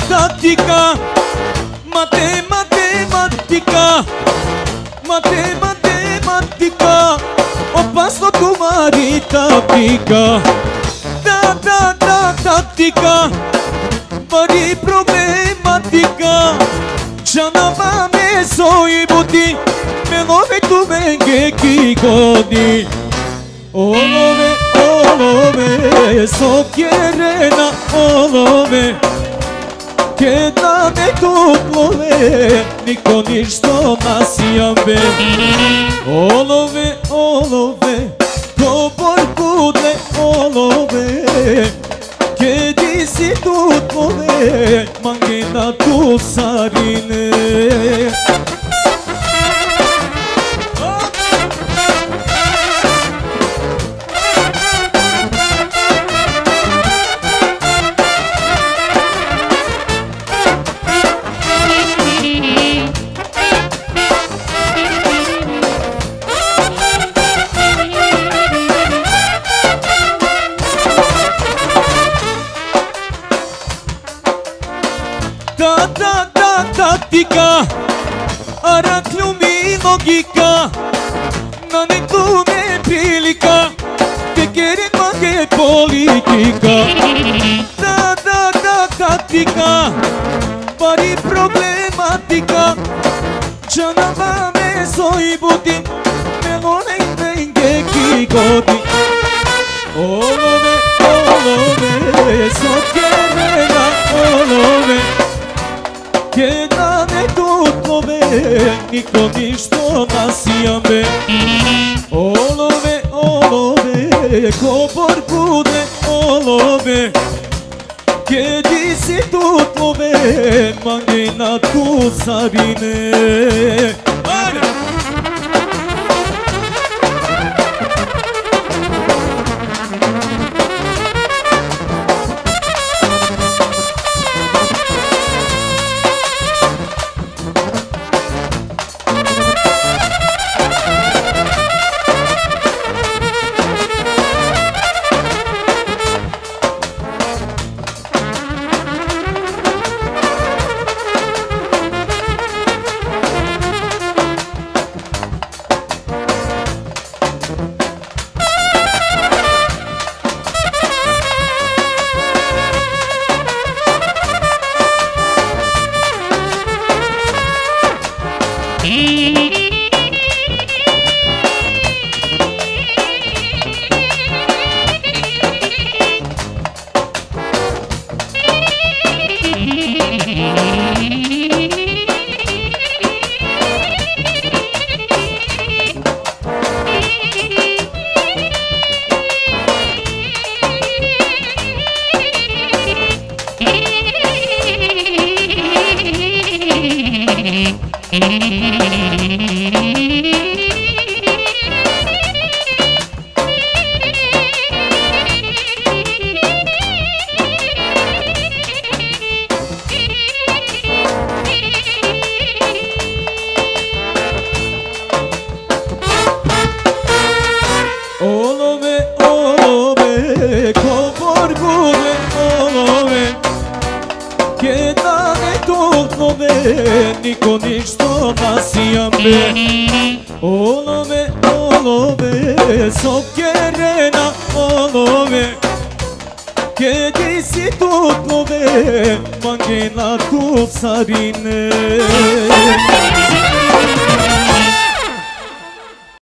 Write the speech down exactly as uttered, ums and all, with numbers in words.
Tattica, mate, matematica, mate, matematica, opasno tu mari tattica, da, da, da, tattica, mari problematica, già non me so i buti, me lo vedo benché chi godi. Olove, olove, so kjerena, olove, che da me toplove, niko ništo nas jambe. Olove, olove, dobor bude, olove, che di si toplove, mangina tu sarine. Da, da, da, tattica, araklju mi logika, na nekome prilika, che kerema che politika. Da, da, da, tattica, pari problematica, già non va me so i buti, me lo ne venge chi godi. Olove, olove, so kjerena, olove, che da me toplove, niko ništo nas jambe. Olove, olove, ko bor bude, olove, che di si toplove, mangina tu sarine. Niko ništo nas jambe. Olove, olove, so kjerena, olove, che di si toplove, mangina tu sarine.